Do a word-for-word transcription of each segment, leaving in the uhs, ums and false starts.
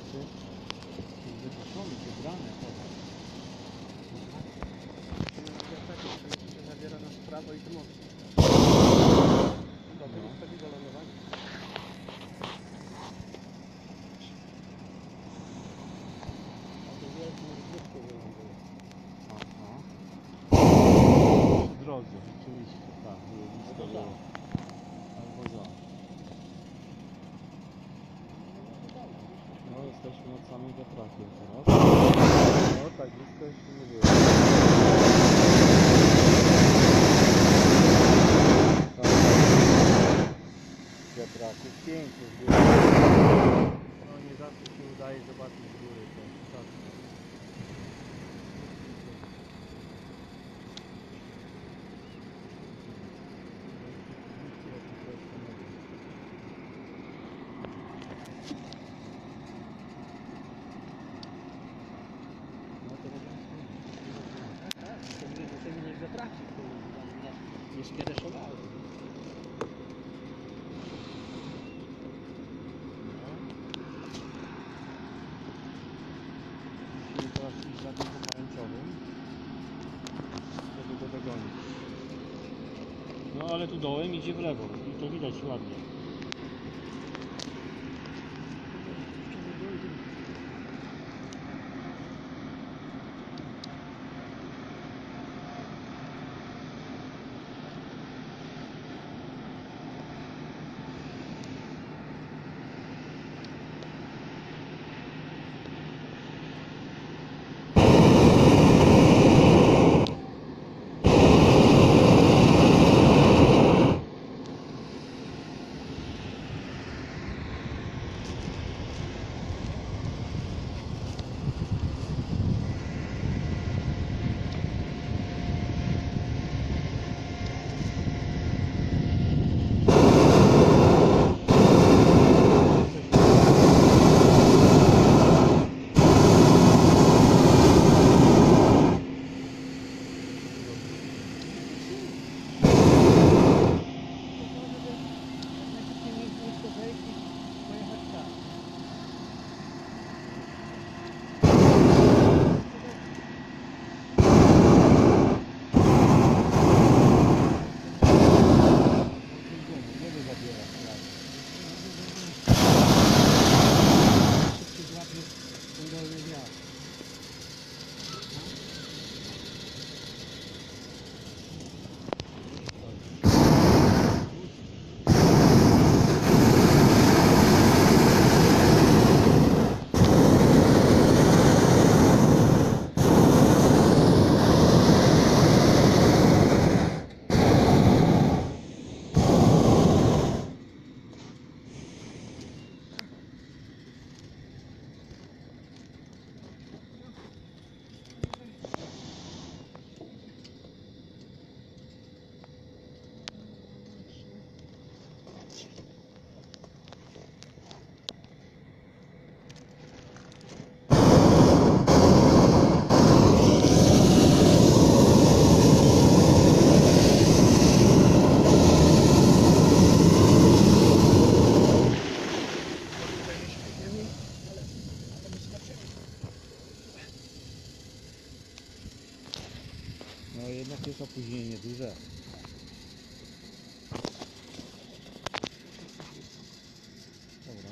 jeszcze wyduszony, wybrane chowa. się zabiera na prawo i tu mocno. Dlatego z takiego lądowania. A to wielki rozgrywkę wyląduje. Aha. W drodze, rzeczywiście, tak, było blisko Albo za. było. Albo za. No, jesteśmy nad samym wiatrakiem teraz. No, tak blisko jeszcze nie było. Wiatraków pięknych było. No, nie zawsze się udaje zobaczyć z góry te ptaszki. Nie skiereszowały. Musimy teraz iść za tym pomarańczowym, żeby go dogonić. No ale tu dołem idzie w lewo i to widać ładnie. No jednak jest opóźnienie duże. Dobra,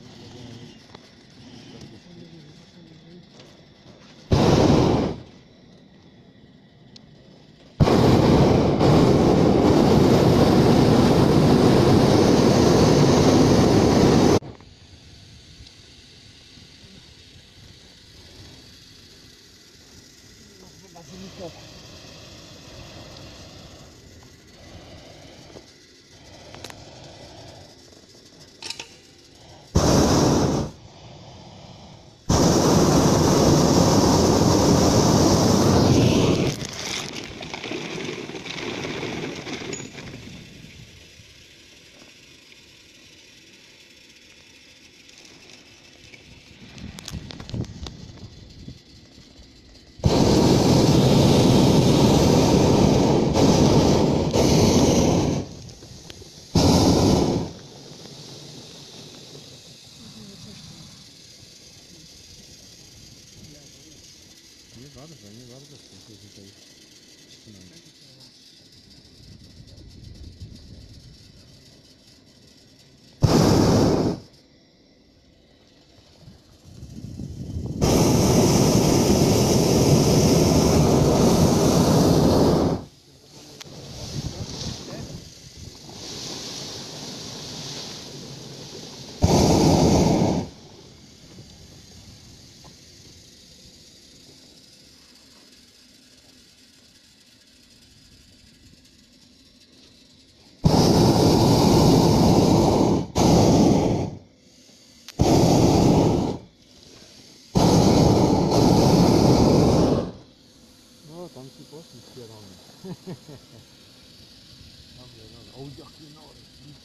Dobrze, dobra. O, jaki nory.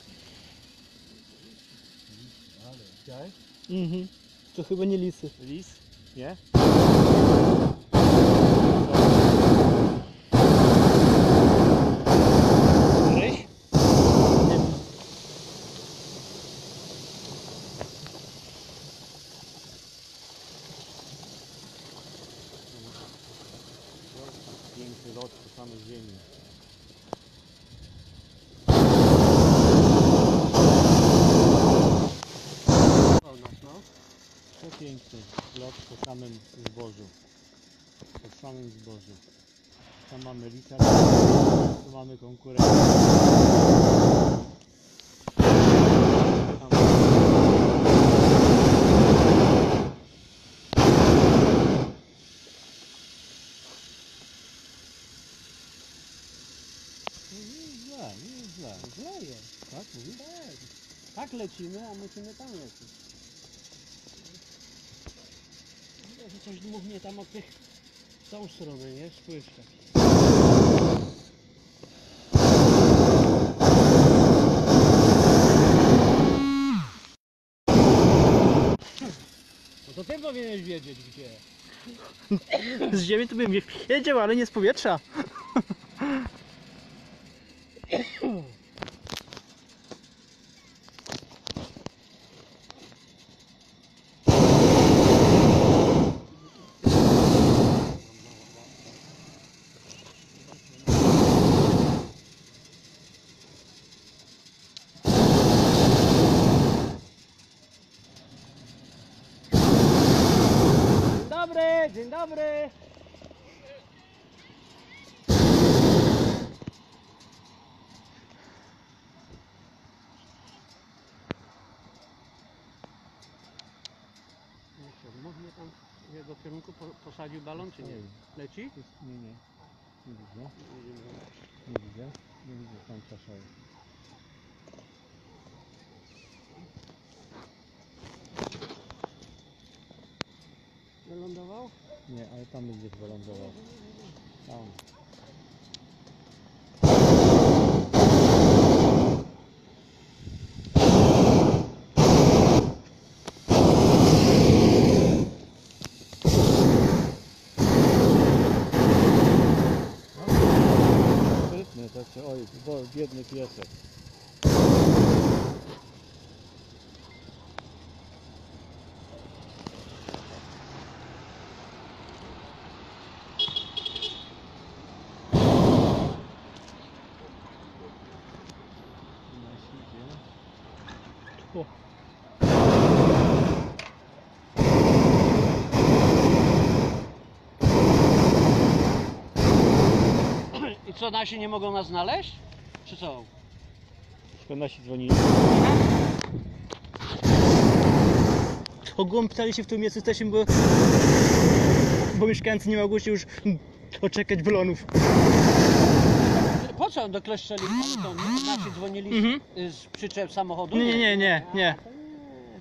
Ale, widziałeś? Mhm. To chyba nie lisy. Lis? Nie? Ryś? Nie wiem. Piękny lot po samej ziemi. O, nasz, no. Przepiękny lot po samym zbożu. Po samym zbożu. Tam mamy lisa, tu mamy konkurencję. Tam... Nie jest źle, nie jest źle. Źle jest. Tak mówisz? Tak. Tak lecimy, a musimy tam lecieć. No, że coś dmuchnie tam od tych w tą stronę, nie? Spływ taki. No to ty powinieneś wiedzieć gdzie. Z ziemi to bym wiedział, ale nie z powietrza. Dzień dobry, dzień dobry. Dmuchnie tam w jego kierunku po, posadził balon, czy nie? Leci? Nie, nie. Nie widzę. Nie widzimy. Nie widzę. Nie widzę końca szału. Wylądował? Nie, ale tam będzie wylądował. Tam. Sprytny, taki, oj, bo biedny piesek. O. I co, nasi nie mogą nas znaleźć? Czy co? Skąd nasi dzwonili? To głąb pytali się w tym miejscu jesteśmy, bo, bo mieszkańcy nie mogą się już doczekać balonów. Po co do kleszczeli? Ale to nasi dzwonili Mhm. z, z przyczep samochodu? Nie, nie, nie, nie. A, to nie.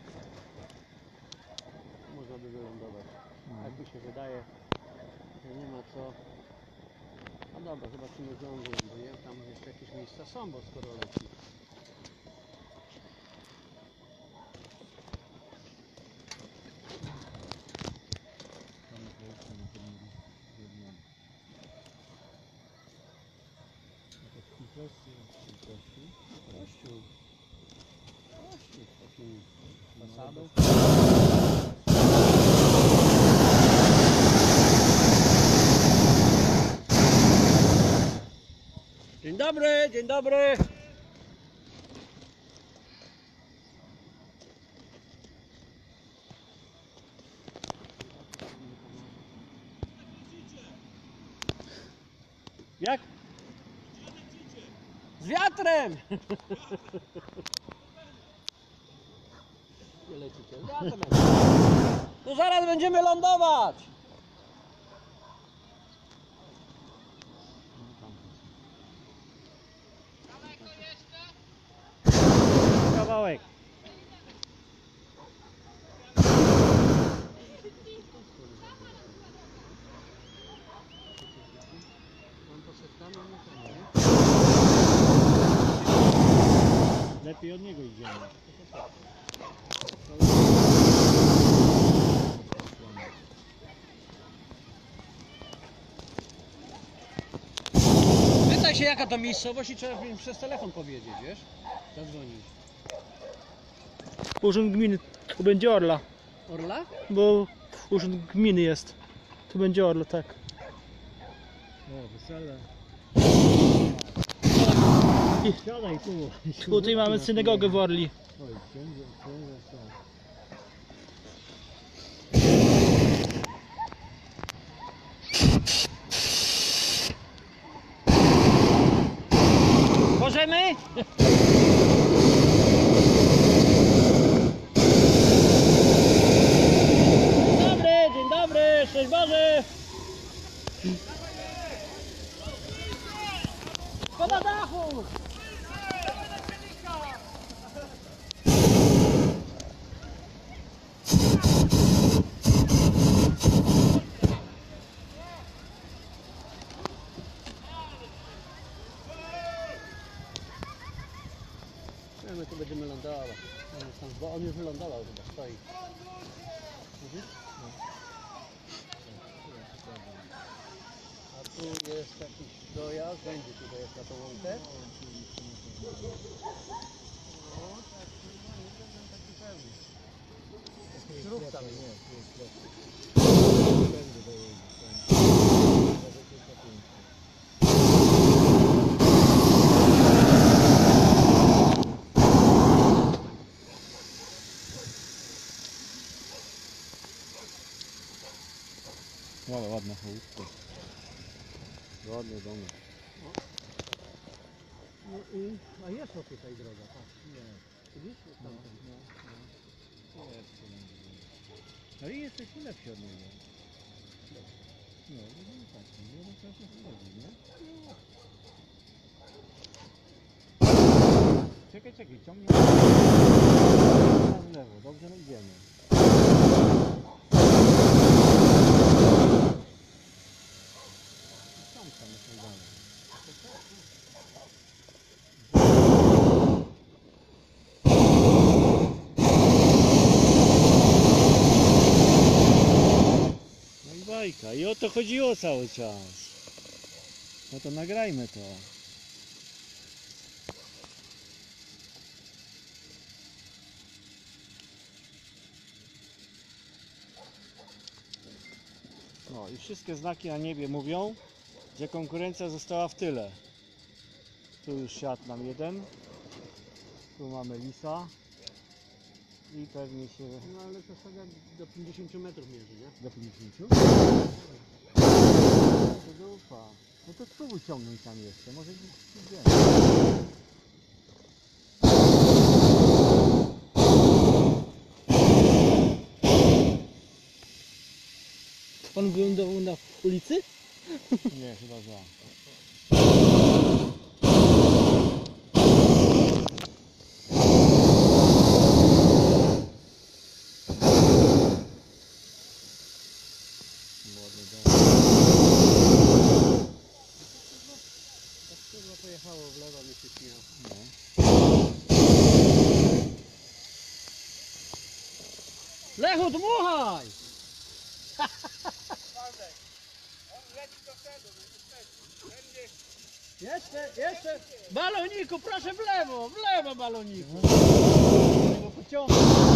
Można by wylądować. Tak mi się wydaje, że nie ma co. No dobra, zobaczymy gdzie on wyląduje. Tam jeszcze jakieś miejsca są, bo skoro leci. Kościół. Kościół z takim fasadą. Dzień dobry, dzień dobry. Jak? Z wiatrem! Nie lecicie, z wiatrem. To zaraz będziemy lądować! Kawałek. Mam posetkane, nie? lepiej od niego idziemy. Pytaj się jaka to miejscowość i trzeba im przez telefon powiedzieć, wiesz? Zadzwonić. Urząd gminy, tu będzie Orla, Orla? bo urząd gminy jest. Tu będzie Orla, tak. O, wesele. I Siadaj tu. tutaj mamy synagogę w Orli. Oj, księże, księże są. Możemy? Dzień dobry, dzień dobry, szczęść Boże! Szkoda dachu! Nie, my tu będziemy lądować. On jest tam, bo on już wylądował chyba, stoi. Widzisz? No. A tu jest jakiś dojazd, będzie tutaj jest na tą łąkę. No, tak, no, nie będę taki pewny. Śrub tam jest. Ale ładna chałupka. Ładny domek. No i, a jest o tutaj droga, patrz. Nie. Widzisz? Jest tam. No, no. Ale jest coś lepszy od niego. No, no nie tak, nie no trzeba się wchodzi, nie? Czekaj, czekaj, ciągnie. W lewo, dobrze, no idziemy. Tam tam są dalej. No i bajka. I o to chodziło cały czas. No to nagrajmy to. No i wszystkie znaki na niebie mówią, że konkurencja została w tyle. Tu już siadł nam jeden. Tu mamy lisa. I pewnie się... No ale to sobie do pięćdziesięciu metrów mierzy, nie? Do pięćdziesięciu? To dupa. No to spróbuj ciągnąć tam jeszcze, może gdzieś idziemy. Pan wylądował na ulicy? Nie, chyba za. Ładny dom. Tak kurwa pojechało w lewo, mi się śmiało. No. Lechu, dmuchaj! Jeszcze, jeszcze! Baloniku, proszę w lewo, w lewo baloniku! Tego pociągu.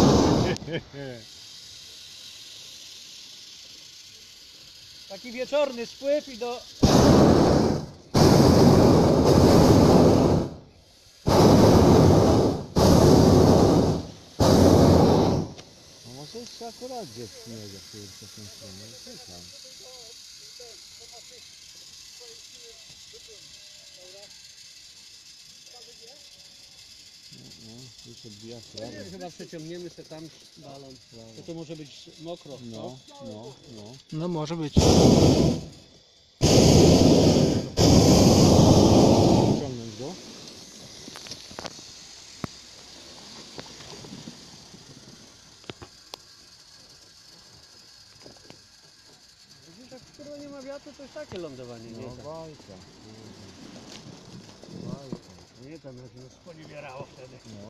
Taki wieczorny spływ i do... No może jeszcze akurat gdzieś śniega, kurczę, w tą stronę. Czekam. No, no, już odbija w prawo. Chyba przeciągniemy sobie tam balon. To to może być mokro. No, no, no. No może być. Ciągnąć go. Widzisz, jak skoro nie ma wiatru, to jest takie lądowanie, nie? No Tak. bajka. Bajka. Nie tam, jak nas poniewierało wtedy. No.